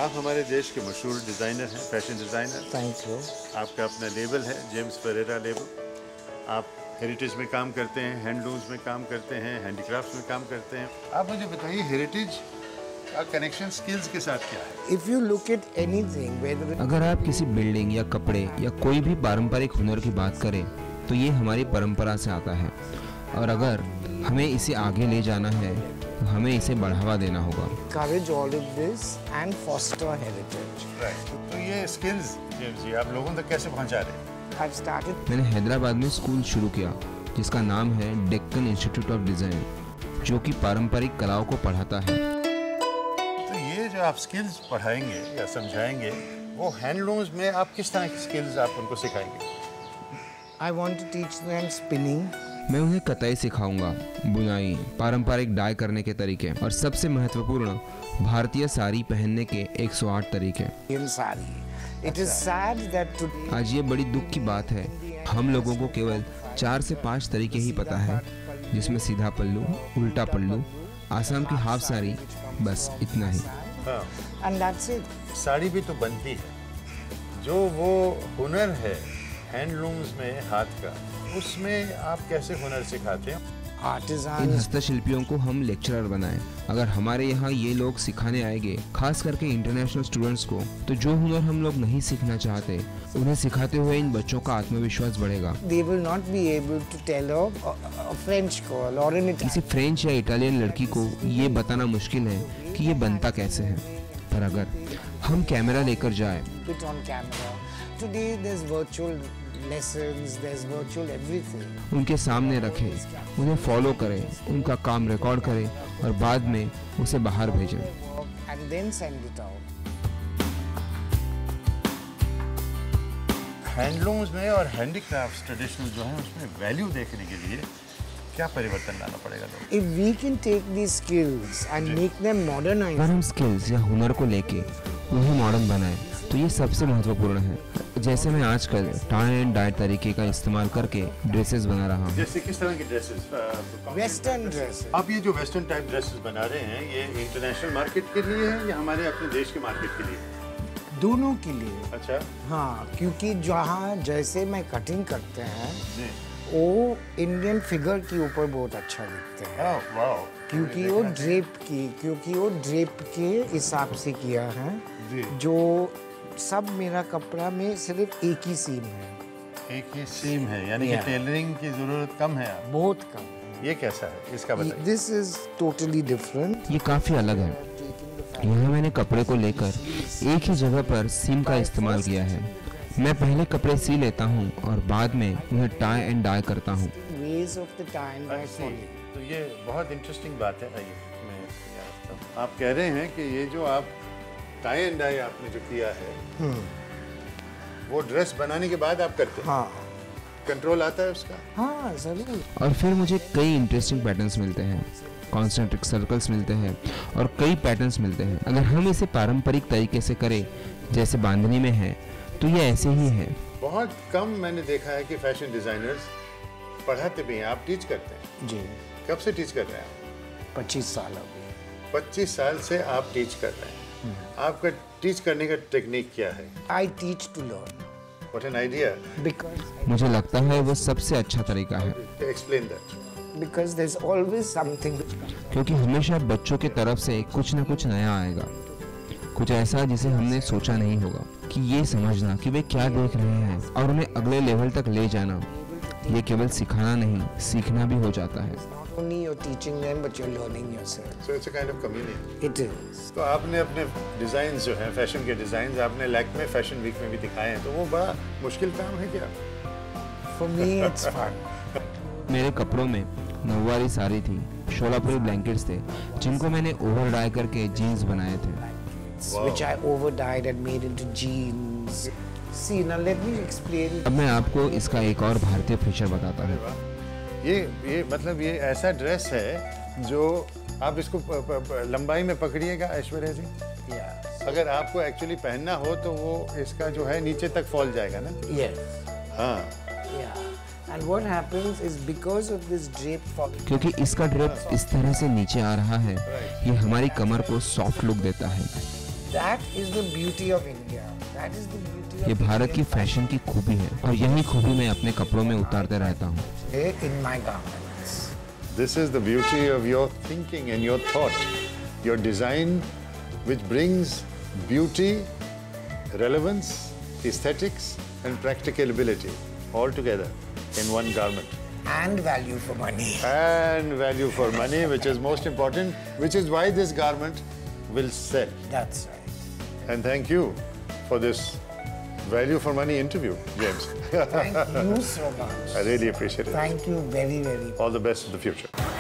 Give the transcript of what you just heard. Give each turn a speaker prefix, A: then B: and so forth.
A: आप हमारे देश के मशहूर डिज़ाइनर हैं, फैशन डिज़ाइनर।
B: Thank you.
A: आपका अपना लेबल है, जेम्स फरेरा लेबल। आप हेरिटेज में काम करते हैं, हैंडलूम्स में काम करते हैं, हैंडीक्राफ्ट्स में काम करते हैं। आप मुझे बताइए हेरिटेज का कनेक्शन स्किल्स के साथ क्या है?
B: If you look at anything, whether
C: अगर आप किसी बिल्डिंग या कपड़े या कोई भी पारंपरिक हुनर की बात करें तो ये हमारी परंपरा से आता है, और अगर हमें इसे आगे ले जाना है तो हमें इसे बढ़ावा देना होगा।
B: encourage all of this and foster heritage.
A: Right, तो ये स्किल्स जेम्स जी आप लोगों तक कैसे पहुंचा रहे हैं?
B: I've started
C: मैंने हैदराबाद में स्कूल शुरू किया जिसका नाम है डेक्कन इंस्टीट्यूट ऑफ डिज़ाइन, जो कि पारंपरिक कलाओं को पढ़ाता है।
A: तो ये जो आप स्किल्स पढ़ाएंगे या समझाएंगे, वो हैंडलूम्स में आप किस तरह की स्किल्स आप उनको सिखाएंगे?
B: I want to teach them spinning.
C: मैं उन्हें कताई सिखाऊंगा, बुनाई, पारंपरिक डाई करने के तरीके और सबसे महत्वपूर्ण भारतीय साड़ी पहनने के 108 तरीके।
B: In sari. It is sad that today
C: आज ये बड़ी दुख की बात है, हम लोगों को केवल 4 से 5 तरीके ही पता है, जिसमें सीधा पल्लू, उल्टा पल्लू, आसाम की हाफ साड़ी, बस इतना ही।
A: हाँ,
B: and that's it.
A: साड़ी भी तो बनती है। जो वो हुनर है हैंडलूम्स में हाथ का, उसमें आप कैसे हुनर सिखाते हैं?
C: इन
B: Artisans.
C: हस्तशिल्पियों को हम लेक्चरर बनाएं। अगर हमारे यहाँ ये लोग सिखाने आएंगे, खास करके इंटरनेशनल स्टूडेंट्स को, तो जो हुनर हम लोग नहीं सीखना चाहते उन्हें सिखाते हुए इन बच्चों का आत्मविश्वास बढ़ेगा।
B: They will not be able to tell a French girl or an
C: किसी
B: Italian.
C: फ्रेंच या इटालियन लड़की को ये बताना मुश्किल है कि ये बनता कैसे है, पर अगर हम कैमरा लेकर जाए
B: Put on camera. Today there's virtual lessons, there's virtual everything.
C: उनके सामने रखें, उन्हें फॉलो करें, उनका काम रिकॉर्ड करें और बाद में उसे बाहर भेजें।
B: And then send it out.
A: Handlooms में और हैंडीक्राफ्ट्स ट्रेडिशनल जो है उसमें वैल्यू देखने के लिए क्या परिवर्तन लाना पड़ेगा लोगों?
B: If we can take these skills and make them modernized,
C: अगर हम स्किल्स या हुनर को लेके उन्हें मॉडर्न बनाएं तो ये सबसे महत्वपूर्ण है। जैसे मैं आजकल टाई एंड डाई तरीके का इस्तेमाल करके ड्रेसेस बना रहा हूँ।
A: जैसे किस तरह की ड्रेसेस?
B: Western dresses.
A: आप ये जो वेस्टर्न टाइप ड्रेसेस बना रहे हैं, ये इंटरनेशनल मार्केट के लिए है या हमारे अपने देश के मार्केट के लिए?
B: दोनों के लिए।
A: अच्छा
B: हाँ, क्योंकि जहाँ जैसे मैं कटिंग करते हैं
A: जी।
B: वो इंडियन फिगर के ऊपर बहुत अच्छा दिखते हैं,
A: वाह,
B: क्योंकि वो ड्रेप के हिसाब से किया है।
A: जी।
B: जो सब मेरा कपड़ा में सिर्फ एक ही सीम है,
A: एक ही सीम है, यानी कि
B: Yeah.
A: टेलरिंग की जरूरत कम है। आप
B: बहुत कम।
A: ये कैसा है, इसका बताइए।
B: This is totally different.
C: ये काफ़ी अलग है। यहाँ मैंने कपड़े को लेकर एक ही जगह पर सीम का इस्तेमाल किया है। मैं पहले कपड़े सी लेता हूँ और बाद में उन्हें टाई एंड डाई करता हूँ।
B: Ways of the time by following.
A: तो ये बहुत इंटरेस्टिंग बात है। आइए मैं यहाँ आता हूँ। आप कह रहे हैं कि ये जो आप टाई एंड डाई आपने जो किया है, वो ड्रेस बनाने के बाद आप करते हैं?
B: हाँ
A: कंट्रोल आता है उसका?
B: हाँ जरूर।
C: और फिर मुझे कई इंटरेस्टिंग पैटर्न्स मिलते हैं, कॉन्सेंट्रिक सर्कल्स मिलते हैं और कई पैटर्न्स मिलते हैं। अगर हम इसे पारंपरिक तरीके से करें जैसे बांधनी में है तो ये ऐसे ही है।
A: बहुत कम मैंने देखा है कि फैशन डिजाइनर्स पढ़ाते भी हैं। आप टीच करते हैं?
B: जी
A: कब से टीच कर रहे हैं आप?
B: 25 साल हो गए।
A: 25 साल से आप टीच कर रहे हैं। आपका टीच करने का टेक्निक क्या है?
B: I teach to learn
A: what an idea.
B: Because
C: मुझे लगता है वो सबसे अच्छा तरीका है,
A: explain that.
B: Because there is always something
C: क्योंकि हमेशा बच्चों की तरफ से कुछ ना कुछ नया आएगा, कुछ ऐसा जिसे हमने सोचा नहीं होगा। कि ये समझना कि वे क्या देख रहे हैं और उन्हें अगले लेवल तक ले जाना, ये केवल सिखाना नहीं, सीखना भी हो जाता है।
B: not only you're teaching them but you're learning yourself.
A: So it's a kind of community.
B: It is.
A: तो आपने अपने डिजाइन जो हैं, फैशन के डिजाइन आपने लैक्मे फैशन वीक में भी दिखाए हैं, तो वो बड़ा मुश्किल काम है क्या?
B: For me it's fun.
C: मेरे कपड़ों में नौवारी साड़ी थी, शोलापुरी ब्लैंकेट्स थे जिनको मैंने ओवर डाई करके जीन्स बनाए थे।
B: Which I over dyed and made into jeans. See now let me explain.
C: अब मैं आपको इसका एक और भारतीय फीचर बताता हूँ।
A: ये मतलब ये ऐसा ड्रेस है जो आप इसको लंबाई में पकड़िएगा ऐश्वर्या जी।
B: Yeah.
A: अगर आपको एक्चुअली पहनना हो तो वो इसका जो है नीचे तक फॉल जाएगा ना?
B: Yes.
A: हाँ।
B: Yeah. And what happens is because of this drape fall.
C: क्योंकि इसका ड्रेप इस तरह से नीचे आ रहा है, ये हमारी कमर को सॉफ्ट लुक देता है।
B: that is the beauty of India. That is the beauty of
C: ये भारत की फैशन की खूबी है और यही खूबी मैं अपने कपड़ों में उतारते रहता हूँ.
B: in my garments.
A: This is the beauty of your thinking and your thought, your design, which brings beauty, relevance, aesthetics, and practicability all together in one garment.
B: And value for money.
A: And value for money, which is most important, which is why this garment will sell.
B: That's right.
A: And thank you for this value for money interview, James.
B: Thank you so much.
A: I really appreciate it.
B: Thank you very, very much.
A: All the best in the future.